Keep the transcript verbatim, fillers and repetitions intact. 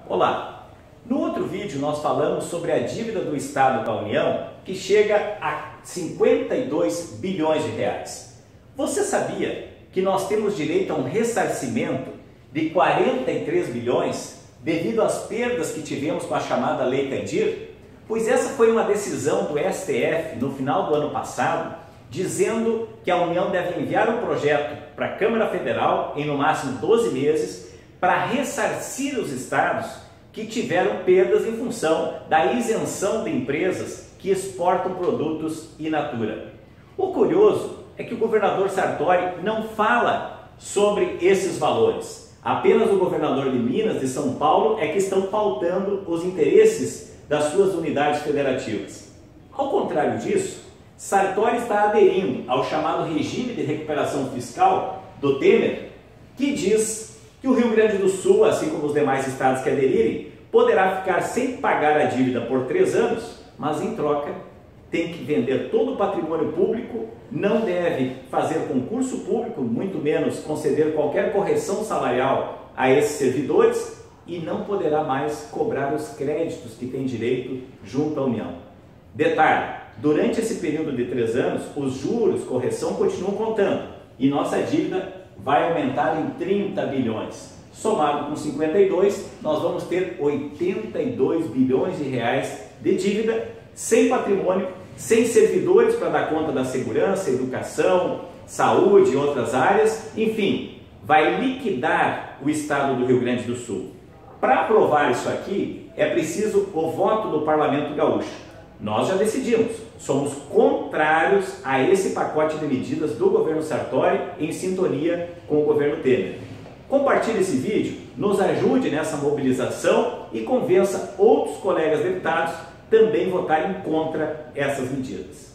Olá! No outro vídeo nós falamos sobre a dívida do Estado com a União, que chega a cinquenta e dois bilhões de reais. Você sabia que nós temos direito a um ressarcimento de quarenta e três bilhões devido às perdas que tivemos com a chamada Lei Candir? Pois essa foi uma decisão do S T F no final do ano passado, dizendo que a União deve enviar um projeto para a Câmara Federal em no máximo doze meses para ressarcir os estados que tiveram perdas em função da isenção de empresas que exportam produtos in natura. O curioso é que o governador Sartori não fala sobre esses valores. Apenas o governador de Minas, de São Paulo, é que estão pautando os interesses das suas unidades federativas. Ao contrário disso, Sartori está aderindo ao chamado regime de recuperação fiscal do Temer, que diz que o Rio Grande do Sul, assim como os demais estados que aderirem, poderá ficar sem pagar a dívida por três anos, mas em troca tem que vender todo o patrimônio público, não deve fazer concurso público, muito menos conceder qualquer correção salarial a esses servidores e não poderá mais cobrar os créditos que tem direito junto à União. Detalhe, durante esse período de três anos, os juros, correção continuam contando e nossa dívida vai aumentar em trinta bilhões. Somado com cinquenta e dois, nós vamos ter oitenta e dois bilhões de reais de dívida, sem patrimônio, sem servidores para dar conta da segurança, educação, saúde e outras áreas. Enfim, vai liquidar o estado do Rio Grande do Sul. Para aprovar isso aqui, é preciso o voto do Parlamento Gaúcho. Nós já decidimos, somos contrários a esse pacote de medidas do governo Sartori em sintonia com o governo Temer. Compartilhe esse vídeo, nos ajude nessa mobilização e convença outros colegas deputados também votarem contra essas medidas.